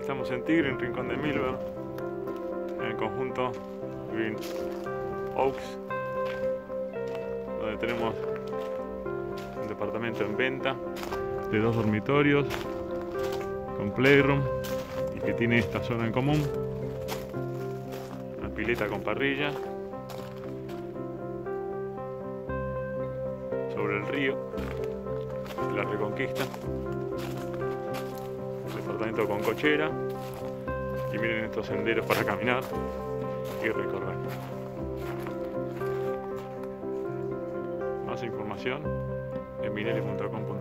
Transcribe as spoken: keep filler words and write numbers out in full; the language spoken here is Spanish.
Estamos en Tigre, en Rincón de Milver, en el conjunto Green Oaks, donde tenemos un departamento en venta de dos dormitorios con playroom y que tiene esta zona en común, una pileta con parrilla sobre el río, la Reconquista, departamento con cochera, y miren estos senderos para caminar y recorrer. Más información en minelli punto com punto ar.